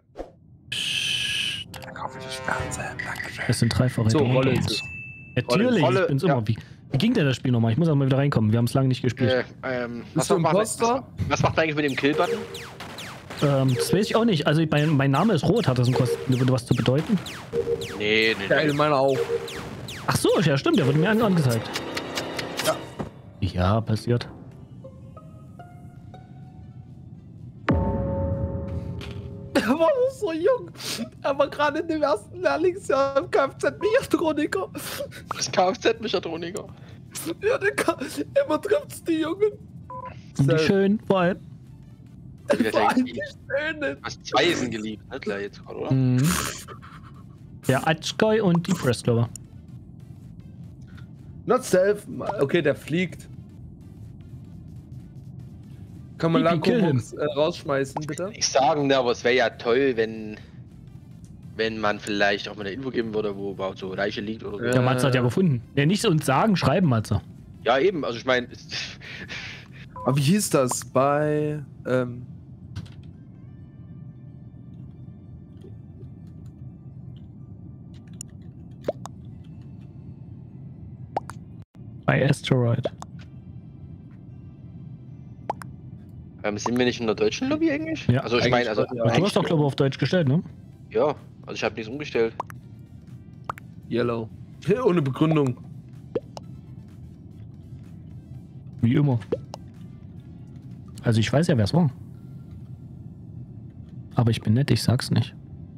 Dann kaufe ich das Fernsehen. Dankeschön. Das sind dreifache So, Drohnen. Rolle ist es. Natürlich, Rolle, ich bin's ja. immer. Wie ging denn das Spiel nochmal? Ich muss auch mal wieder reinkommen. Wir haben es lange nicht gespielt. Was macht eigentlich mit dem Kill-Button? Das weiß ich auch nicht. Also mein Name ist Rot. Hat das würde was zu bedeuten? Nee. Ja, meiner auch. Ach so, ja stimmt. Der wurde mir angezeigt. Ja. Ja, passiert. Er war noch so jung. Er war gerade in dem ersten Lehrlingsjahr im Kfz-Mechatroniker. Das Kfz-Mechatroniker. Ja, immer trifft's die Jungen. Und die schön, vor allem. Vor allem die Schönen. Was zwei sind geliebt, ne? Klar, jetzt gerade, oder? Mhm. Der Atschkoi und die Pressclover. Not self. Okay, der fliegt. Kann man Lankobox rausschmeißen, bitte? Ich sagen, ne, aber es wäre ja toll, wenn man vielleicht auch mal eine Info geben würde, wo überhaupt so Leiche liegt oder so. Ja, Matze hat ja gefunden. Ja, nicht uns sagen, schreiben, Matze. Ja, eben, also ich meine. Aber wie hieß das? Bei, Bei Asteroid. Sind wir nicht in der deutschen Lobby eigentlich? Ja. Also ich meine, also. Ja, du hast doch, glaube ich, auf Deutsch gestellt, ne? Ja, also ich habe nichts umgestellt. Yellow. Ohne Begründung. Wie immer. Also ich weiß ja, wer es war. Aber ich bin nett, ich sag's nicht.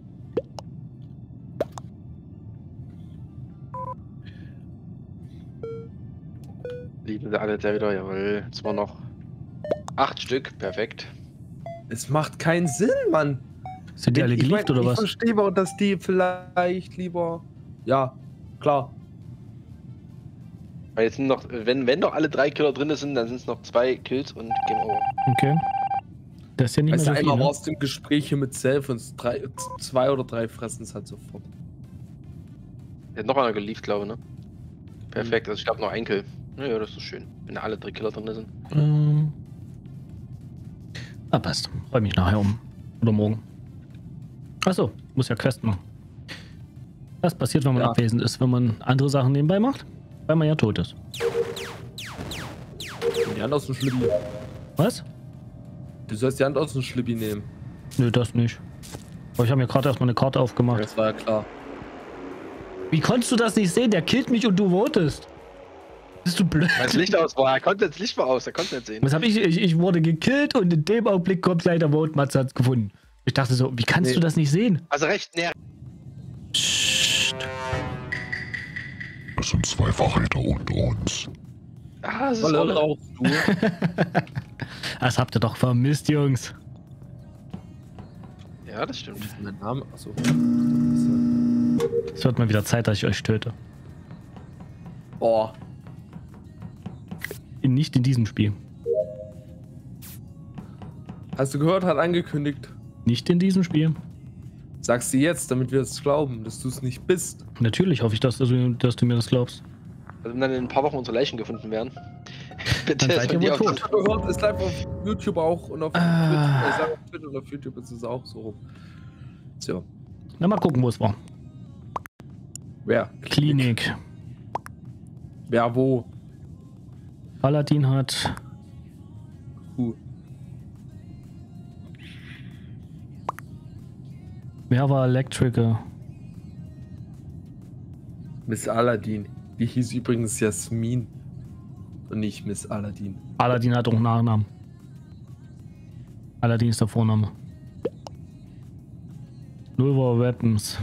Lieben sie alle da wieder, jawohl. Jetzt war noch 8 Stück, perfekt. Es macht keinen Sinn, Mann. Sind die alle geliebt oder was? Ich verstehe aber, dass die vielleicht lieber... Ja, klar. Weil jetzt sind noch, wenn doch alle 3 Killer drin sind, dann sind es noch 2 Kills und Game Over. Okay. Das ist ja nicht Weißt du, mehr so viel, einmal ne? warst du im Gespräch hier mit Self und 2 oder 3 fressen es halt sofort. Der hat noch einer geliefert, glaube ich, ne? Perfekt, also ich glaube noch ein Kill. Naja, das ist schön, wenn alle 3 Killer drin sind. Passt. Freue mich nachher um. Oder morgen. Achso, muss ja Quest machen. Das passiert, wenn man abwesend ist, wenn man andere Sachen nebenbei macht, weil man ja tot ist. Die Hand aus dem Schlippi. Was? Du sollst die Hand aus dem Schlippi nehmen. Nö, das nicht. Aber ich habe mir gerade erstmal eine Karte aufgemacht. Das war ja klar. Wie konntest du das nicht sehen? Der killt mich und du votest. Bist du blöd? Das Licht aus war, er konnte das Licht mal aus, er konnte nicht sehen. Was habe ich? Ich wurde gekillt und in dem Augenblick kommt gleich der Vote, Matze hat's gefunden. Ich dachte so, wie kannst du das nicht sehen? Also recht näher. Psst. Es sind 2 Verräter unter uns. Ah, das ist Rolle. Auch du. Das habt ihr doch vermisst, Jungs. Ja, das stimmt. Mein Name, achso. Es wird mal wieder Zeit, dass ich euch töte. Boah. Nicht in diesem Spiel. Hast du gehört, hat angekündigt. Nicht in diesem Spiel. Sagst du jetzt, damit wir es glauben, dass du es nicht bist. Natürlich hoffe ich, dass du mir das glaubst. Also wenn dann in ein paar Wochen unsere Leichen gefunden werden. Bitte Dann seid ihr wohl auf- tot. Gehört, ist live auf YouTube auch und auf Twitter und auf YouTube ist es auch so. So. Na, mal gucken, wo es war. Wer? Klinik. Wer wo? Paladin hat... Wer war Electrical? Miss Aladdin. Die hieß übrigens Jasmin. Und nicht Miss Aladdin. Aladdin hat auch einen Nachnamen. Aladdin ist der Vorname. Nulva Weapons.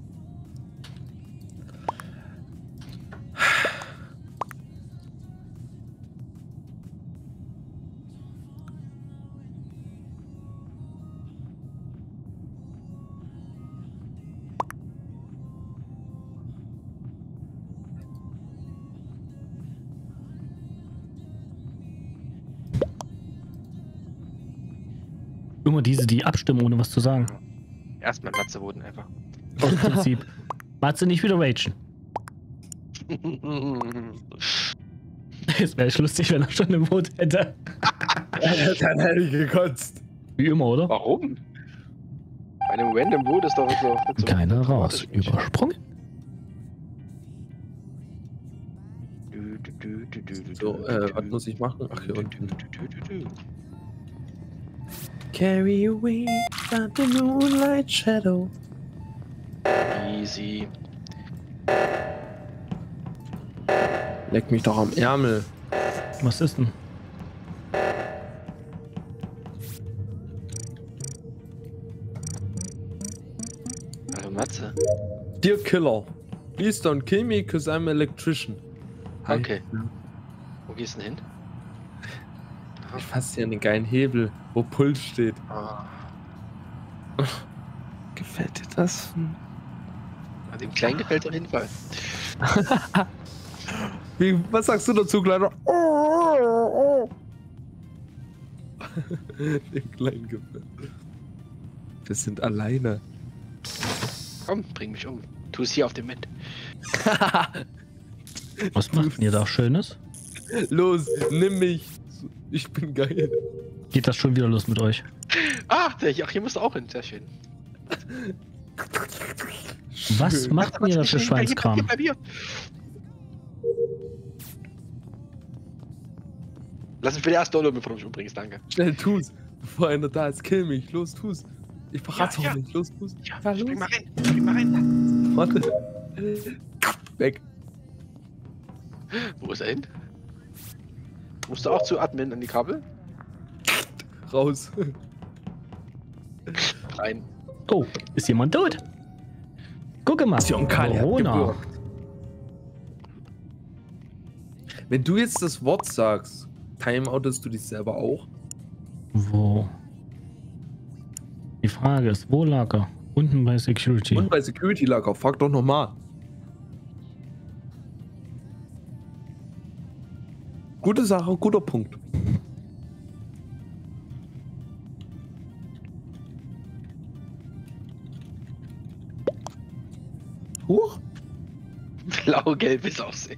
Immer diese, die abstimmen, ohne was zu sagen. Erstmal Matze voten einfach. Aus Prinzip. Matze nicht wieder ragen. Es wäre lustig, wenn er schon im Boot hätte. Dann hätte ich gekotzt. Wie immer, oder? Warum? einem random Boot ist doch so. Keiner raus. Übersprungen. So, was muss ich machen? Ach, hier unten. Carry away the moonlight shadow. Easy. Leck mich doch am Ärmel. Was ist denn? Also Matze. Dear Killer, please don't kill me, cause I'm an electrician. Hi. Okay. Wo gehst du denn hin? Ich fasse hier an den geilen Hebel, wo Puls steht. Ah, Gefällt dir das? dem Kleinen gefällt auf jeden Fall. Was sagst du dazu, Kleiner? Dem Kleinen gefällt. Wir sind alleine. Komm, bring mich um. Tu es hier auf dem Bett. Was macht ihr da Schönes? Los, nimm mich. Ich bin geil. Geht das schon wieder los mit euch? Ach, hier musst du auch hin. Sehr schön. Was macht ihr da für Schweinskram? Hier, bei mir. Lass mich für die erste Runde, bevor du mich umbringst, danke. Schnell, tu's. Bevor einer da ist, kill mich. Los, tu's. Ich verrat's Ja, auch nicht. Los, tu's. Ja, spring mal rein. Spring mal rein. Warte. Weg. Wo ist er hin? Musst du auch zu Admin an die Kabel? Raus. Rein. Oh, ist jemand tot? Gucke mal. Corona. Wenn du jetzt das Wort sagst, timeoutest du dich selber auch? Wo? Die Frage ist, wo lag er? Unten bei Security. Und bei Security Lager, frag doch nochmal. Gute Sache, guter Punkt. Huch. Blau-gelbes Aussehen.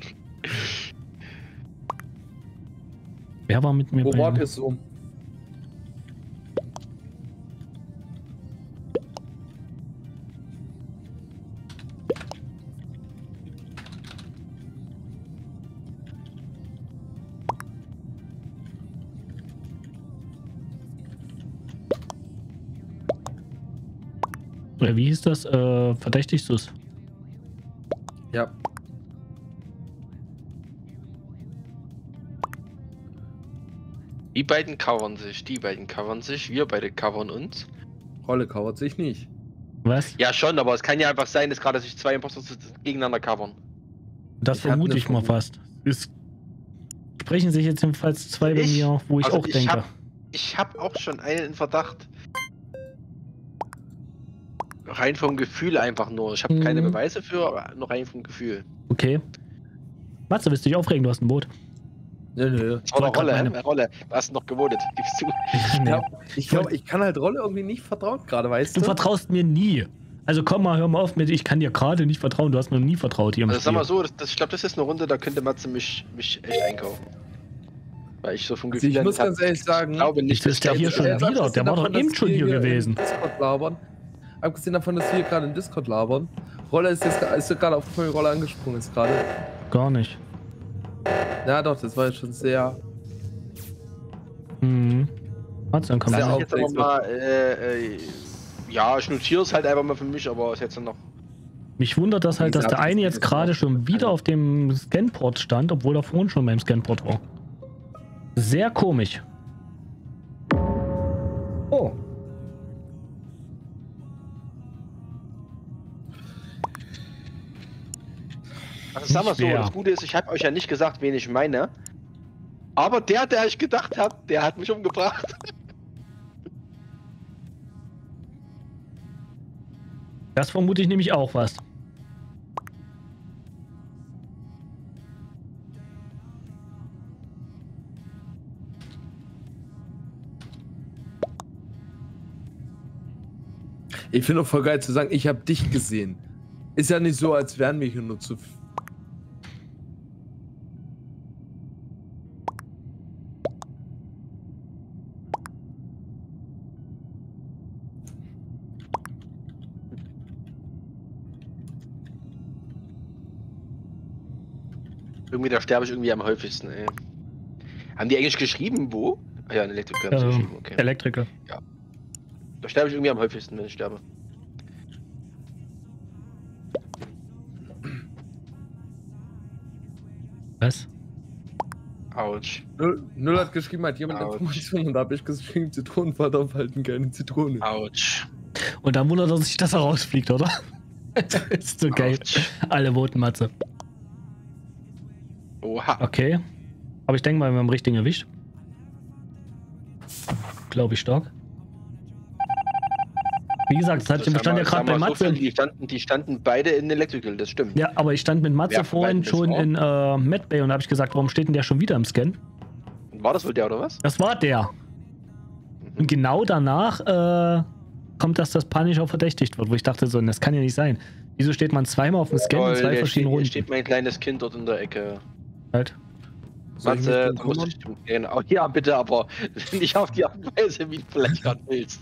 Wer war mit mir Wo bei war das so? Oder wie hieß das? Verdächtigst du es? Ja. Die beiden covern sich, wir beide covern uns. Rolle covert sich nicht. Was? Ja schon, aber es kann ja einfach sein, dass gerade sich zwei Imposter gegeneinander covern. Das Ich hab vermute eine ich mal Vermutung. fast. Es sprechen sich jetzt jedenfalls zwei bei mir, wo ich also auch denke. Ich hab auch schon einen in Verdacht. Rein vom Gefühl einfach nur. Ich habe keine Mhm. Beweise für, aber nur rein vom Gefühl. Okay. Matze, willst du dich aufregen? Du hast ein Boot. Nö, nö. Das war wollte eine Rolle, grad Rolle. Rolle. Du hast noch gewotet, gibst du. Nee. Ich glaube, ich kann halt Rolle irgendwie nicht vertrauen gerade, weißt Du du? vertraust mir nie. Also komm mal, hör mal auf mit, ich kann dir gerade nicht vertrauen. Du hast mir noch nie vertraut hier im Also sag Spiel. mal so, ich glaube, das ist eine Runde, da könnte Matze mich echt einkaufen. Weil ich so vom Also Gefühl ich her muss nicht ganz ehrlich sagen, Ich glaube nicht, Das ist der hier schon Jetzt wieder. abgesehen Der war doch davon, eben dass schon wir hier gewesen. im Discord labern, abgesehen davon, dass wir hier gerade im Discord labern, Rolle ist gerade auf die Rolle angesprungen ist gerade. Gar nicht. Ja doch, das war jetzt schon sehr... Mhm. Matze, dann komm Sehr Lass her. ich jetzt aber mal, ja, ich notiere es halt einfach mal für mich, aber ist jetzt noch. Mich wundert das halt, dass der eine jetzt gerade schon wieder auf auf dem Scanport stand, obwohl er vorhin schon beim Scanport war. Sehr komisch. Oh. Also sag mal Nicht so, schwer. das Gute ist, ich habe euch ja nicht gesagt, wen ich meine. Aber der ich gedacht habe, der hat mich umgebracht. Das vermute ich nämlich auch was. Ich finde auch voll geil zu sagen, ich habe dich gesehen. Ist ja nicht so, als wären wir hier nur zu... Irgendwie, da sterbe ich irgendwie am häufigsten, ey. Haben die eigentlich geschrieben, wo? Ah ja, ein Elektriker haben sie geschrieben, okay. Elektriker. Da sterbe ich irgendwie am häufigsten, wenn ich sterbe. Was? Autsch. Null hat geschrieben, hat jemand Informationen und da habe ich geschrieben, Zitronenfahrt aufhalten, keine Zitrone. Autsch. Und dann wundert er sich, dass er rausfliegt, oder? Ist so geil. Alle voten Matze. Oha. Okay. Aber ich denke mal, wir haben richtig erwischt. Glaube ich stark. Wie gesagt, es bestand ja gerade bei Matze. Die standen beide in Electrical, das stimmt. Ja, aber ich stand mit Matze Wer von beiden vorhin ist schon in Medbay und da habe ich gesagt, warum steht denn der schon wieder im Scan? War das wohl der oder was? Das war der. Und genau danach kommt, dass das Punisher verdächtigt wird, wo ich dachte so, das kann ja nicht sein. Wieso steht man zweimal auf dem Scan in zwei verschiedenen Runden? Hier steht mein kleines Kind dort in der Ecke. Halt. Matze, du musst dich genau. Ja, bitte, aber nicht auf die Art und Weise, wie du vielleicht gerade willst.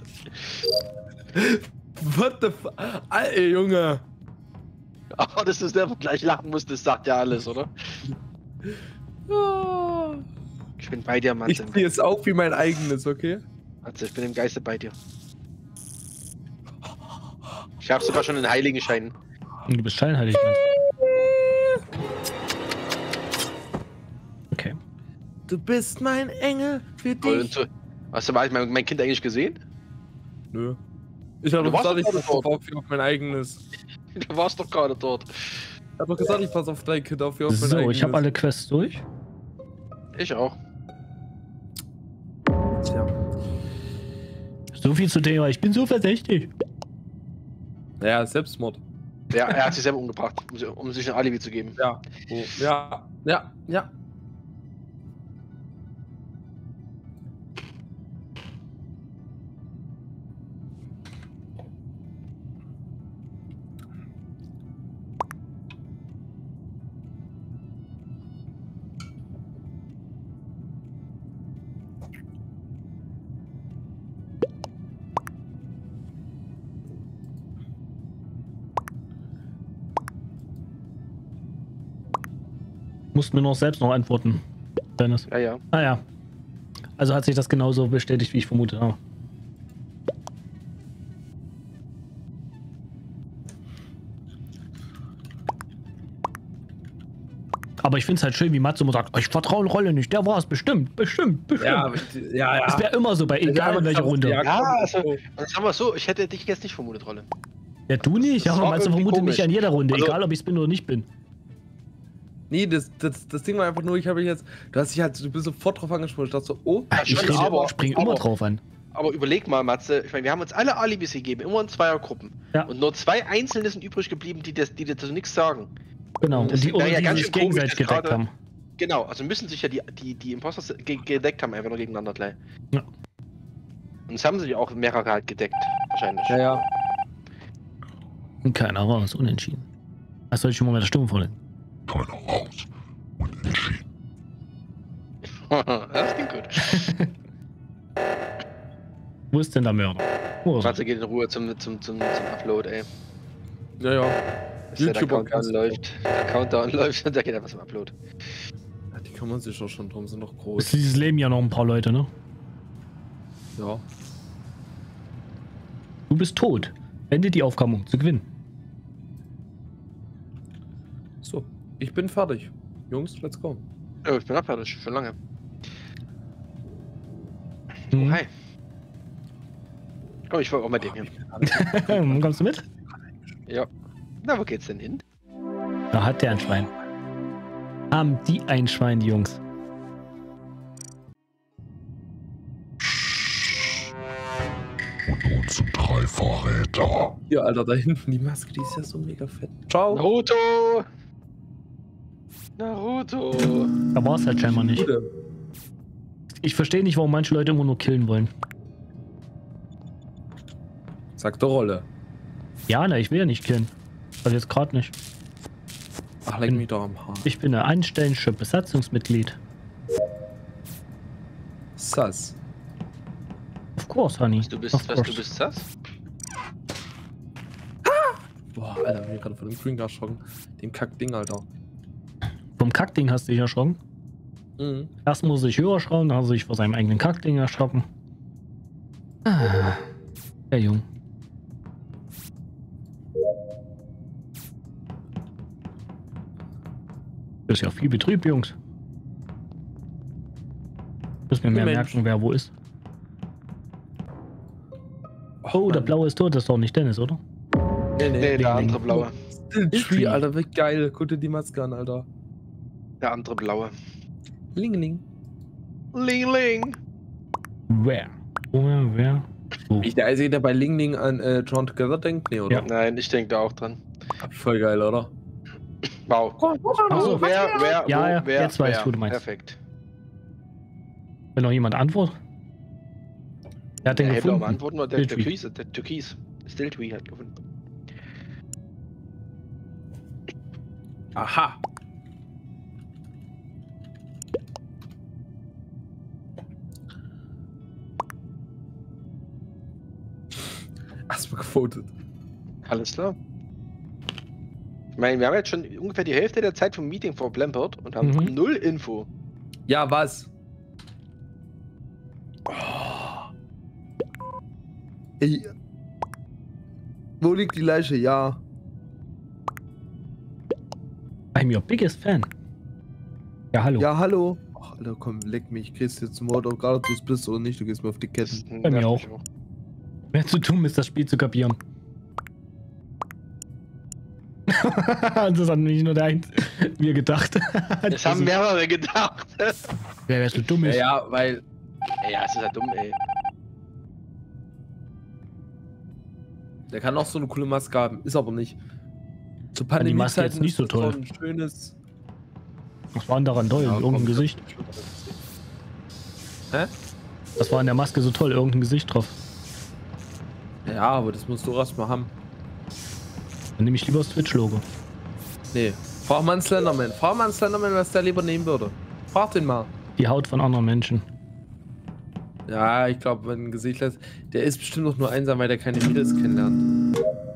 What the fuck? Alter, Junge! Aber dass du selber gleich lachen musst, das sagt ja alles, oder? Ich bin bei dir, Matze. Ich ziehe es auch wie mein eigenes, okay? Matze, ich bin im Geiste bei dir. Ich habe sogar schon einen Heiligenschein. Und du bist scheinheilig, Mann. Okay. Du bist mein Engel für dich. Hast du mal mein Kind eigentlich gesehen? Nö. Ich habe Du doch warst gesagt, ich doch passe auf mein eigenes. Du warst doch gerade dort. Ich habe doch gesagt, ich passe auf dein Kind auf mein eigenes. So, ich habe alle Quests durch. Ich auch. Tja. So viel zu Thema, ich bin so verdächtig. Ja, Selbstmord. Ja, er hat sich selber umgebracht, um sich ein Alibi zu geben. Ja. Oh. Ja. Ja. Ja. Musst mir noch selbst noch antworten, Dennis. Ja, ja. Ah ja. Also hat sich das genauso bestätigt, wie ich vermutet habe. Aber ich finde es halt schön, wie Matze immer sagt, ich vertraue Rolle nicht, der war es bestimmt. Ja, ja. Das wäre immer so, bei egal in welcher Runde. Ja, also, sagen wir so, ich hätte dich jetzt nicht vermutet, Rolle. Ja, du nicht, Das aber war Matze irgendwie vermutet mich komisch. an jeder Runde, Also- egal ob ich es bin oder nicht bin. Nee, das Ding war einfach nur, du hast dich halt, du bist sofort drauf angesprochen. Ich dachte so, oh, Ich spring immer drauf an. Aber überleg mal, Matze, ich meine, wir haben uns alle Alibis gegeben, immer in Zweiergruppen. Ja. Und nur 2 Einzelne sind übrig geblieben, die dazu nichts sagen. Genau, Das und die, wäre ja die ganz sich schön komisch, gegenseitig dass gedeckt gerade- haben. Genau, also müssen sich ja die Imposters gedeckt haben, einfach nur gegeneinander gleich. Ja. Und es haben sich auch mehrere halt gedeckt, wahrscheinlich. ja. Und keiner raus, unentschieden. Was soll ich schon mal mit der Stimme vorlesen? Keiner raus. Unentschieden. Das klingt gut. Wo ist denn der Mörder? Wo ist er? Matze geht in Ruhe zum Upload, ey. Ja. Bis der YouTuber Countdown läuft. Der Countdown läuft und der geht einfach zum Upload. Ja, die kümmern sich auch schon drum, sind noch Ist groß. dieses Leben ja noch ein paar Leute, ne? Ja. Du bist tot. Ende die Aufgabe, um zu gewinnen. So, ich bin fertig. Jungs, let's go. Oh, ich bin abfertig, schon lange. Hm. Hi. Komm, ich folge auch mal dem hier. Kommst du mit? Ja. Na, wo geht's denn hin? Da hat der ein Schwein. Haben die ein Schwein, die Jungs. Und uns sind 3 Verräter. Hier, Alter, da hinten die Maske, die ist ja so mega fett. Ciao. Naruto! Naruto! Da war es halt scheinbar nicht. Gute. Ich verstehe nicht, warum manche Leute immer nur killen wollen. Sag der Rolle. Ja, ne, ich will ja nicht killen. Also jetzt gerade nicht. Ach, leck mich doch am Haar. Ich bin ein anstellendes Besatzungsmitglied. Sass. Of course, Honey. Du bist das? Boah, Alter, bin ich gerade von dem Green Gas schocken. Dem Kackding, Alter. Vom Kackding hast du dich erschrocken. Mhm. Erst muss ich höher schrauben, dann hat er sich vor seinem eigenen Kackding erschrocken. Ah, der Jung. Das ist ja viel Betrieb, Jungs. Müssen wir mehr merken, wer wo ist. Oh, der Blaue ist tot, das ist doch nicht Dennis, oder? Nee, der andere Blaue. Tree, Alter, wie geil. Guck dir die Maske an, Alter. Der andere Blaue. Ling. Ling Ling. Wer? Wer? So. Ich der Einzige, der bei Ling an Drawn Together denkt? Nee, oder? Ja. Nein, ich denke da auch dran. Voll geil, oder? Wow. Ach so. Wer, Ja, wer, jetzt weiß ich, wer. wo du meinst. Perfekt. Wenn noch jemand antwortet? Wer hat den Der hätte auch gefunden? mal antworten, nur der Wildtwee. Türkis, der Türkis. Stilltwee hat gefunden. Aha. Erstmal gefotet. Alles klar. Ich meine, wir haben jetzt schon ungefähr die Hälfte der Zeit vom Meeting verplempert und haben Mhm. null Info. Ja, was? Oh. Ey. Wo liegt die Leiche? Ja. I'm your biggest fan. Ja, hallo. Ja, hallo. Ach, Alter, komm, leck mich. Ich krieg's jetzt zum Mord, egal ob du es bist oder nicht, du gehst mir auf die Das Ketten. Bei mir nervt mich Mehr zu tun, ist das Spiel zu kapieren. Das hat nicht nur der eins mir gedacht. Das haben mehrere gedacht. Wer so dumm ist. Ja, weil. Ja, es ist halt dumm, ey. Der kann auch so eine coole Maske haben, ist aber nicht. Zur Fand die Maske Pandemie-Zeiten jetzt nicht so ist das toll. ein schönes. Was war denn daran toll? Ja, Irgendein komm, Gesicht. Hä? Was war in der Maske so toll? Irgendein Gesicht drauf. Ja, aber das musst du erstmal haben. Dann nehme ich lieber das Twitch-Logo. Nee. Frag mal einen Slenderman. Frag mal einen Slenderman, was der lieber nehmen würde. Frag den mal. Die Haut von anderen Menschen. Ja, ich glaube, wenn ein Gesicht lässt. Der ist bestimmt noch nur einsam, weil der keine Mädels kennenlernt.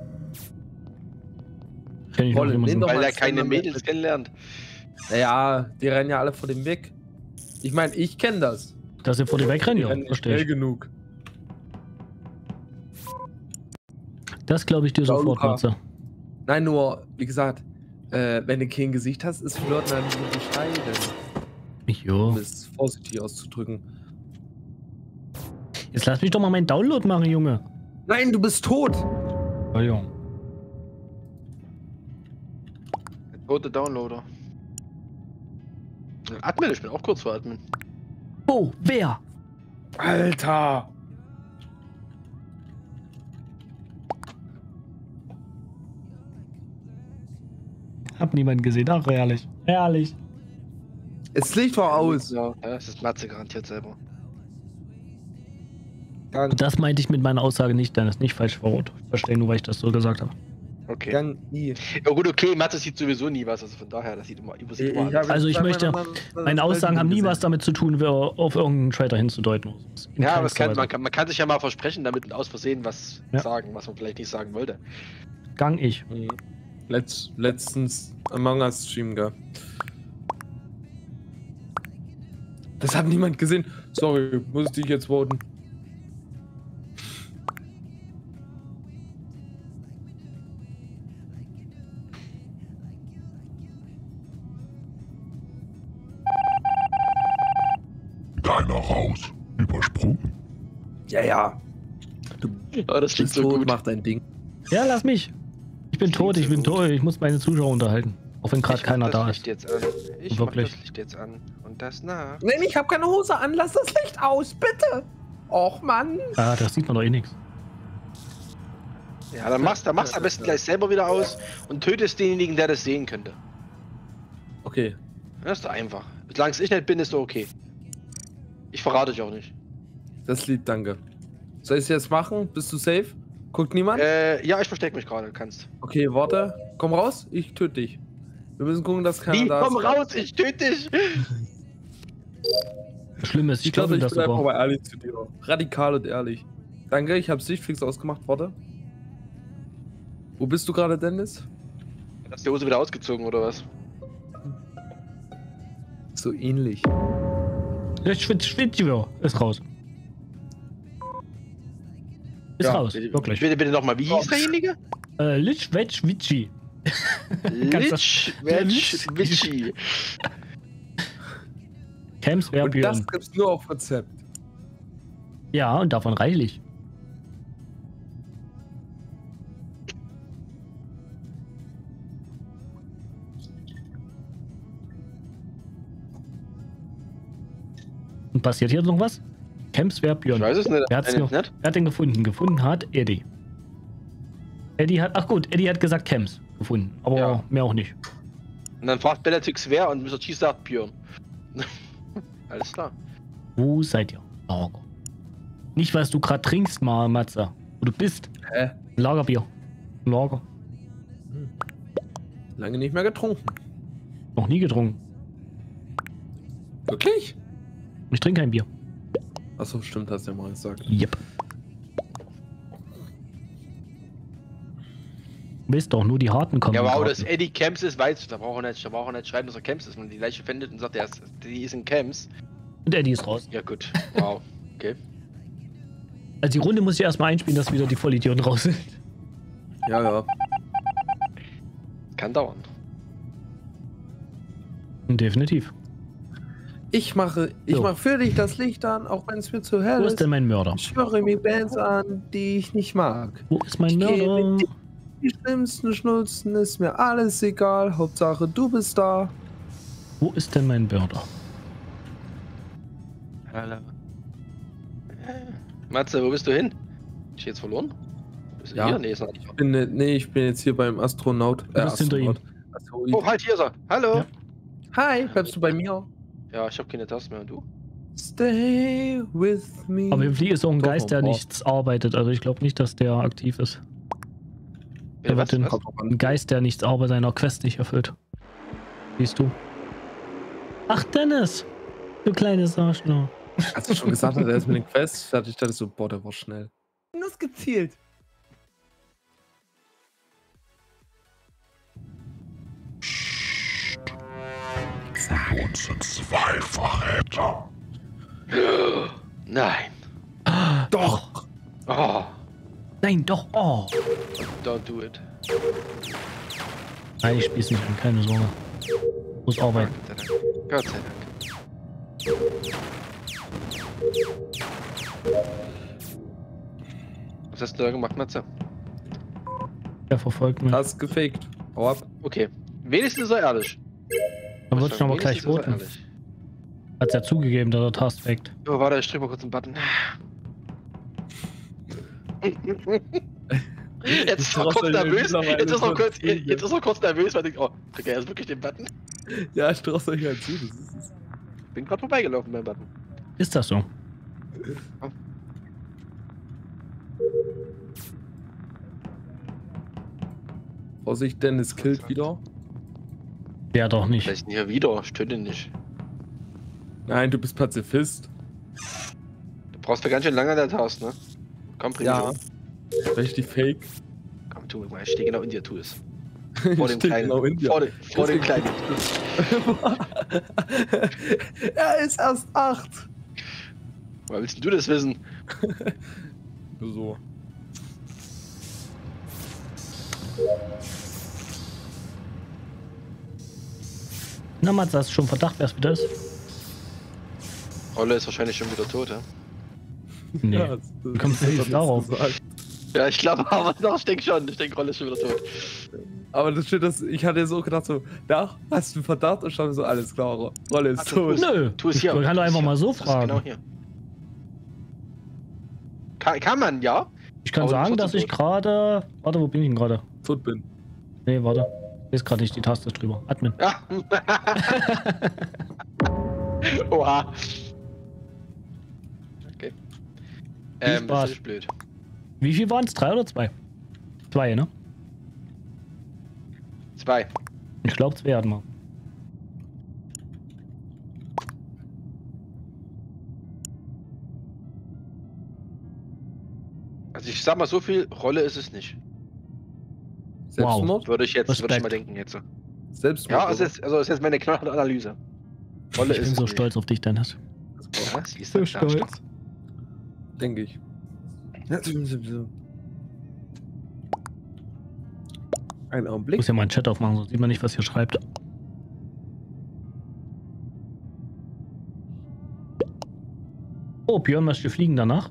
Kenn ich noch Wolle, jemanden. nimm doch Weil mal er einen keine Slenderman Mädels mit. kennenlernt. Naja, die rennen ja alle vor dem weg. Ich meine, ich kenne das. Dass sie vor dir wegrennen, Die ja, rennen nicht verstehe schnell ich. genug. Das glaube ich dir Ciao, sofort, Luca. Matze. Nein, nur, wie gesagt, wenn du kein Gesicht hast, ist Flirten dann nur bescheiden. Jo. Um es vorsichtig auszudrücken. Jetzt lass mich doch mal meinen Download machen, Junge. Nein, du bist tot! Oh, ja. Der tote Downloader. Admin, ich bin auch kurz vor Admin. Oh, wer? Alter! Hab niemanden gesehen. Ach, herrlich. Herrlich. Es Licht war aus. Ja, das ist Matze garantiert selber. Und das meinte ich mit meiner Aussage nicht, Dennis. Nicht falsch verrot. Ich verstehe nur, weil ich das so gesagt habe. Okay. Gang I. Ja gut, okay, Matze sieht sowieso nie was, also von daher, das sieht immer, übersieht immer alles. Also ich möchte- Meine Aussagen haben nie was damit zu tun, auf irgendeinen Trader hinzudeuten. In Ja, aber es keinster kann, Weise. man kann sich ja mal versprechen, damit aus Versehen was Ja. sagen, was man vielleicht nicht sagen wollte. Gang ich. Letztens Among Us Stream, gell? Das hat niemand gesehen. Sorry, musste ich jetzt voten. Keiner raus. Übersprungen. Ja, ja. Du Oh, das klingt bist so tot, gut. mach dein Ding. Ja, lass mich. Ich bin tot, ich bin tot. Ich muss meine Zuschauer unterhalten. Auch wenn gerade Ich mach keiner das da Licht ist. jetzt an. Ich mach Wirklich. das Licht jetzt an. Und das nach. Nein, ich habe keine Hose an. Lass das Licht aus, bitte. Och, Mann. Ah, das sieht man doch eh nichts. Ja, dann machst du am besten gleich selber wieder aus und tötest denjenigen, der das sehen könnte. Okay. Das ist doch einfach. Solange ich nicht bin, ist doch okay. Ich verrate dich auch nicht. Das ist lieb, danke. Soll ich es jetzt machen? Bist du safe? Guckt niemand? Ja, ich verstecke mich gerade, kannst. Okay, warte. Komm raus, ich töte dich. Wir müssen gucken, dass keiner Wie? da ist. Komm raus, ich töte dich! Das Schlimme ist, ich Ich glaube, glaube ich das bin einfach sogar. mal ehrlich zu dir. Radikal und ehrlich. Danke, ich habe Sichtfix ausgemacht. Warte. Wo bist du gerade, Dennis? Hast du die Hose wieder ausgezogen oder was? so ähnlich. Schwitschwitschwitschwitsch ist raus. Ist Ja, raus, wirklich. Bitte nochmal, wie hieß derjenige? Litschwetschwitschi. Litschwetschwitschi. Camps Und das Björn. gibt's nur auf Rezept. Ja, und davon reichlich. Und passiert hier noch was? Camps Björn. Ich weiß es nicht. Wer hat's noch? Nicht? Wer hat den gefunden? Gefunden hat Eddie. Eddie hat gesagt Camps gefunden, aber Ja. mehr auch nicht. Und dann fragt Benedikt wer und Mr. Cheese sagt Björn. Alles klar. Wo seid ihr? Lager. Nicht, was du gerade trinkst, Matze. Wo du bist. Hä? Lagerbier. Lager. Lange nicht mehr getrunken. Noch nie getrunken. Wirklich? Ich trinke kein Bier. Achso, stimmt, hast du ja mal gesagt. Yep. Wisst doch, nur die Harten kommen. Ja, in den wow, dass Garten. Eddie Camps ist, weiß da braucht er nicht schreiben, dass er Camps ist. Wenn man die Leiche findet und sagt, die ist in Camps. Und Eddie ist raus. Ja, gut. Wow. Okay. Also die Runde muss ich erstmal einspielen, dass wieder die Vollidioten raus sind. Ja, ja. Kann dauern. Definitiv. Ich mache für dich das Licht an, auch wenn es mir zu hell Wo ist. ist denn mein Mörder? Ich höre mir Bands an, die ich nicht mag. Wo ist mein Ich gehe Mörder? mit Die schlimmsten Schnulzen ist mir alles egal. Hauptsache du bist da. Wo ist denn mein Mörder? Hallo. Matze, wo bist du hin? Ich jetzt verloren? Bist du Ja. hier? Nee, ist noch nicht. Ich bin jetzt hier beim Astronaut. Du bist hinter ihm. Asteroid. Oh, halt, hier ist er. Hallo. Ja. Hi, bleibst du bei mir? Ja, ich habe keine Taste mehr. Und du? Stay with me. Aber im Flieh ist so ein Doch, Geist, der doch. nichts arbeitet. Also ich glaube nicht, dass der aktiv ist. Der wird den- Ein Geist, der nichts aber seiner Quest nicht erfüllt. Siehst du? Ach, Dennis! Du kleines Arschloch. Hast du schon gesagt, er ist mit den Quests fertig? Ich dachte so, boah, der war schnell. Nuss gezielt. Für uns sind 2 Verräter. Nein. Doch. Oh, Nein, doch! Oh! don't do it. Nein, ich spiel's nicht an, keine Sorge. Muss arbeiten. Gott sei Dank. Was hast du da gemacht, Matze? Der verfolgt mich. Hast gefaked. Hau ab. Okay. Wenigstens ist er ehrlich. Dann wird ich aber gleich Wenigstens ist er voten. ehrlich. Hat's ja zugegeben, dass er Task faked. Oh, warte, ich drück mal kurz einen Button. Jetzt ist er kurz nervös. Jetzt ist er kurz nervös, weil ich. Oh, drückt er jetzt wirklich den Button? Ja, ich traue euch halt zu. Das ist es. Bin gerade vorbeigelaufen beim Button. Ist das so? Vorsicht, Dennis killt wieder. Der doch nicht. Vielleicht hier wieder, stimmt nicht. Nein, du bist Pazifist. Du brauchst ja ganz schön lange an der Taste, ne? Komm, bring Ja. mich Richtig fake. um. Komm, tu mal, ich stehe genau in dir, tu es. Vor dem Steht kleinen. genau in dir. Vor dem kleinen. Er ist erst 8. Woher willst du das wissen? So. Na, Mats, hast du schon Verdacht, wer es wieder ist? Rolle ist wahrscheinlich schon wieder tot, ja? Nee. Ja, Wie kommst du jetzt darauf? gesagt. Ja, ich glaube, aber doch, ich denke schon. Ich denke, Rolle ist schon wieder tot. Aber das steht, ich hatte so gedacht, so, da hast du einen Verdacht und schon so, alles klar, Rolle ist Ach, du tot. Nö. Tu es hier. Man kann doch Tu es einfach hier. mal so Tu es fragen. Genau hier. Kann man, ja. Ich kann Aber sagen, trotzdem dass ich tot. gerade. Warte, wo bin ich denn gerade? Tot bin. Nee, warte. Ist gerade nicht die Taste drüber. Admin. Ja. Oha. Okay. Das Spaß. ist blöd. Wie viel waren es? 3 oder 2? 2, ne? 2. Ich glaube, 2 hatten wir. Also ich sag mal, so viel Rolle ist es nicht. Selbstmord? Würde ich mal Respekt. denken jetzt. Selbstmord. Ja, es ist jetzt meine knallharte Analyse. Rolle Ich bin so stolz auf dich, Dennis. Ja, siehst So du, stolz. Denke ich. Ein Ich Augenblick. muss ja mal einen Chat aufmachen, sonst sieht man nicht, was hier schreibt. Oh, Björn möchte fliegen danach.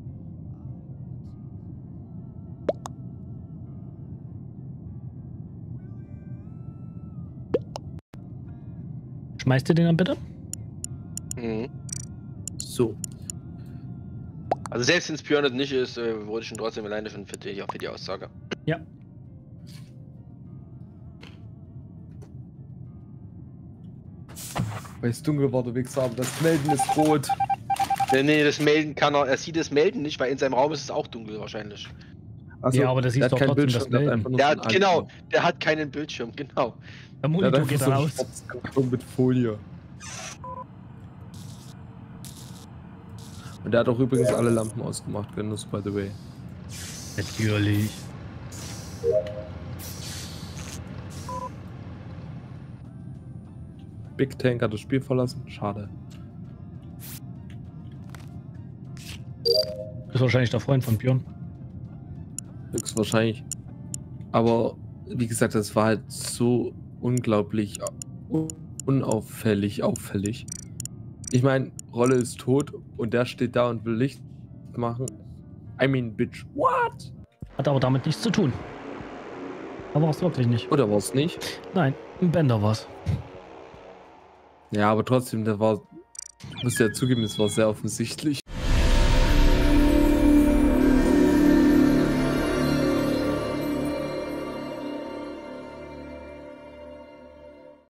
Schmeißt ihr den dann bitte? Mhm. So. Also selbst wenn es Björn nicht ist, wurde ich schon trotzdem alleine für die Aussage. Ja. Weil es dunkel war, du Wichser, aber das Melden ist rot. Nee, das Melden kann er sieht das Melden nicht, weil in seinem Raum ist es auch dunkel wahrscheinlich. Also, Ja, aber das der siehst hat doch keinen trotzdem das Bildschirm, der hat Melden. einfach nur Der so hat, einen genau, Icon. der hat keinen Bildschirm, genau. Der Der Monitor hat geht einfach dann so einen aus. schwarzen Karton mit Folie. Und der hat auch übrigens alle Lampen ausgemacht, Windows, by the way. Natürlich. Big Tank hat das Spiel verlassen. Schade. Ist wahrscheinlich der Freund von Björn. Höchstwahrscheinlich. Aber wie gesagt, das war halt so unglaublich unauffällig, auffällig. Ich meine, Rolle ist tot und der steht da und will Licht machen. I mean, bitch, what? Hat aber damit nichts zu tun. Aber war es wirklich nicht. Oder war es nicht? Nein, ein Bender war's. Ja, aber trotzdem, der war, muss ja zugeben, das war sehr offensichtlich.